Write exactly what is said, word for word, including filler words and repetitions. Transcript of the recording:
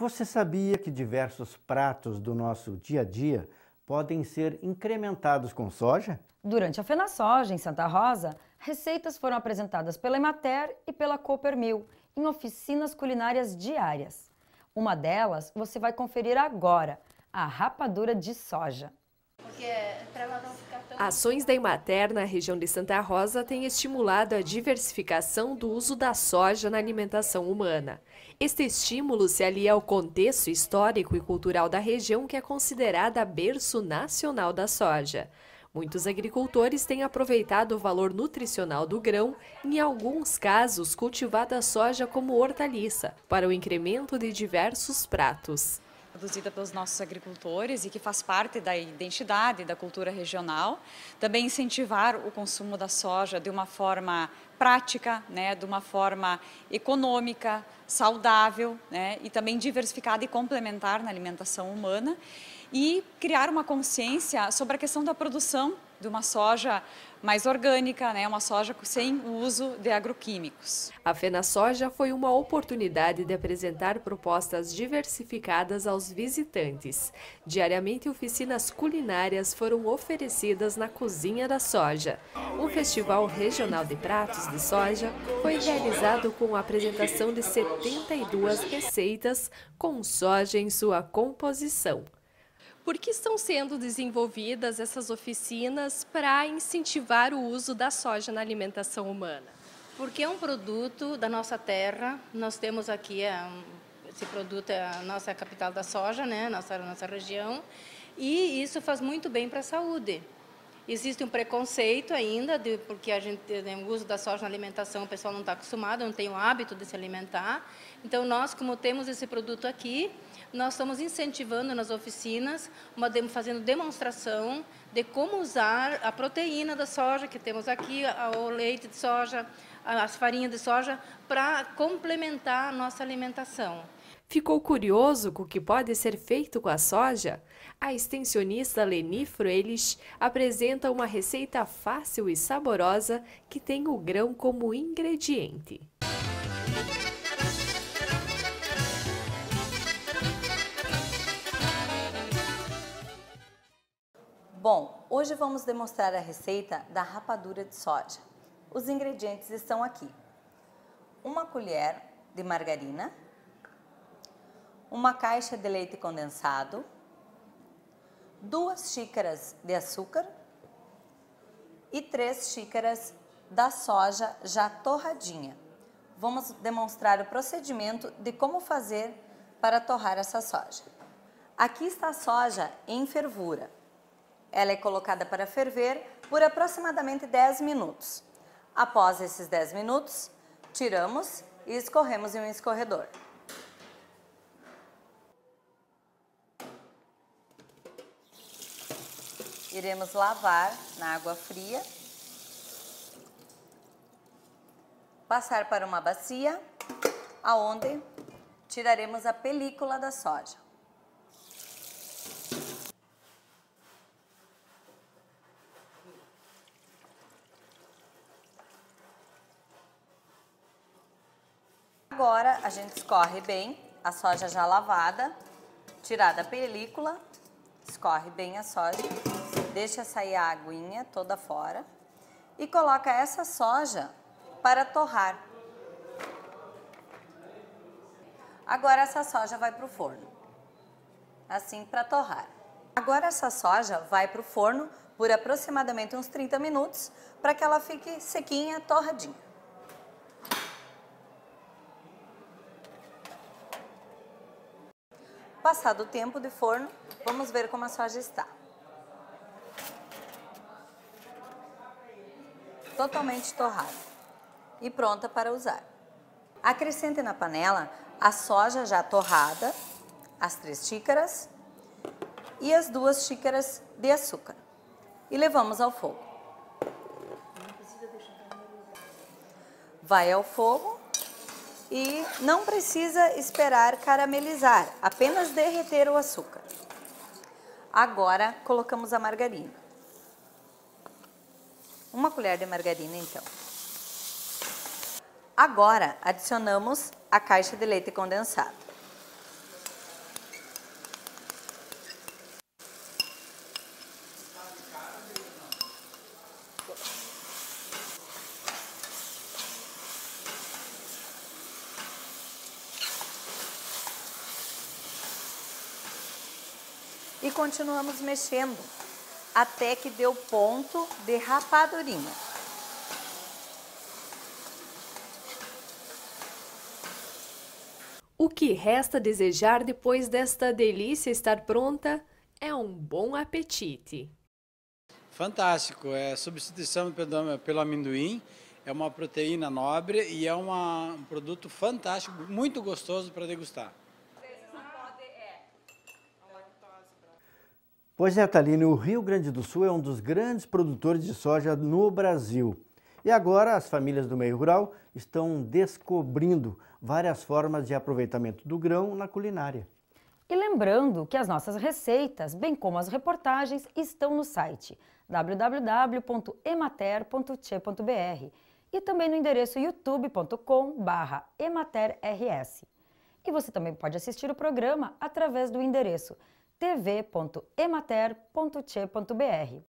Você sabia que diversos pratos do nosso dia a dia podem ser incrementados com soja? Durante a FenaSoja, em Santa Rosa, receitas foram apresentadas pela Emater e pela Coopermil em oficinas culinárias diárias. Uma delas você vai conferir agora, a rapadura de soja. Ações da Emater na região de Santa Rosa têm estimulado a diversificação do uso da soja na alimentação humana. Este estímulo se alia ao contexto histórico e cultural da região, que é considerada berço nacional da soja. Muitos agricultores têm aproveitado o valor nutricional do grão e, em alguns casos, cultivado a soja como hortaliça, para o incremento de diversos pratos. Produzida pelos nossos agricultores e que faz parte da identidade da cultura regional. Também incentivar o consumo da soja de uma forma prática, né, de uma forma econômica, saudável, né, e também diversificada e complementar na alimentação humana. E criar uma consciência sobre a questão da produção de uma soja mais orgânica, né, uma soja sem o uso de agroquímicos. A FenaSoja foi uma oportunidade de apresentar propostas diversificadas aos visitantes. Diariamente, oficinas culinárias foram oferecidas na Cozinha da Soja. Um festival regional de pratos de soja foi realizado com a apresentação de setenta e duas receitas com soja em sua composição. Por que estão sendo desenvolvidas essas oficinas para incentivar o uso da soja na alimentação humana? Porque é um produto da nossa terra. Nós temos aqui, esse produto é a nossa capital da soja, né? Nossa, nossa região, e isso faz muito bem para a saúde. Existe um preconceito ainda, de, porque a gente, o uso da soja na alimentação, o pessoal não está acostumado, não tem o hábito de se alimentar. Então, nós, como temos esse produto aqui, nós estamos incentivando nas oficinas, uma, fazendo demonstração de como usar a proteína da soja que temos aqui, o leite de soja, as farinhas de soja, para complementar a nossa alimentação. Ficou curioso com o que pode ser feito com a soja? A extensionista Leni Freilich apresenta uma receita fácil e saborosa que tem o grão como ingrediente. Bom, hoje vamos demonstrar a receita da rapadura de soja. Os ingredientes estão aqui: uma colher de margarina, uma caixa de leite condensado, duas xícaras de açúcar e três xícaras da soja já torradinha. Vamos demonstrar o procedimento de como fazer para torrar essa soja. Aqui está a soja em fervura. Ela é colocada para ferver por aproximadamente dez minutos. Após esses dez minutos, tiramos e escorremos em um escorredor. Iremos lavar na água fria, passar para uma bacia, aonde tiraremos a película da soja. Agora a gente escorre bem a soja já lavada, tirada a película, escorre bem a soja. Deixa sair a aguinha toda fora e coloca essa soja para torrar. Agora essa soja vai para o forno, assim para torrar. Agora essa soja vai para o forno por aproximadamente uns trinta minutos para que ela fique sequinha, torradinha. Passado o tempo de forno, vamos ver como a soja está. Totalmente torrada e pronta para usar. Acrescente na panela a soja já torrada, as três xícaras e as duas xícaras de açúcar e levamos ao fogo. Vai ao fogo e não precisa esperar caramelizar, apenas derreter o açúcar. Agora colocamos a margarina. Uma colher de margarina, então. Agora, adicionamos a caixa de leite condensado. e continuamos mexendo até que dê o ponto de rapadurinha. O que resta desejar depois desta delícia estar pronta é um bom apetite. Fantástico, é substituição pelo, pelo amendoim, é uma proteína nobre e é uma, um produto fantástico, muito gostoso para degustar. Pois é, Thaline, o Rio Grande do Sul é um dos grandes produtores de soja no Brasil. E agora as famílias do meio rural estão descobrindo várias formas de aproveitamento do grão na culinária. E lembrando que as nossas receitas, bem como as reportagens, estão no site w w w ponto emater ponto t ponto b r e também no endereço youtube ponto com barra emater r s. E você também pode assistir o programa através do endereço t v ponto emater ponto t ponto b r.